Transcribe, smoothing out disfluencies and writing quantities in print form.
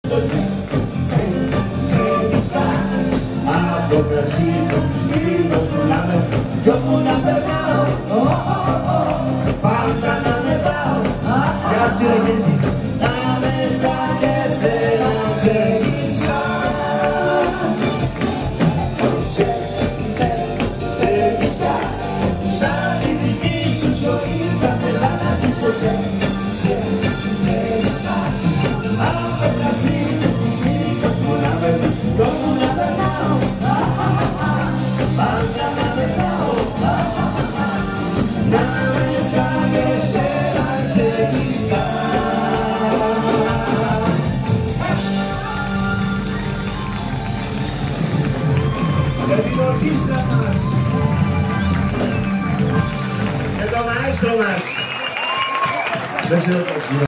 Από κρασί λίγος που να με, κι όπου να περνάω, πάντα να μετράω. Γεια σου ρε Γέντη, να μέσα και σένα ξεγιστά. Ξεγιστά, σαν τη δική σου ζωή θα θέλα να ζήσω. Ξεγιστά, από κρασί λίγος που να με, κι όπου να περνάω. Για την ορχήστρα μας και το μαέστρο μας. Δεν ξέρω πώς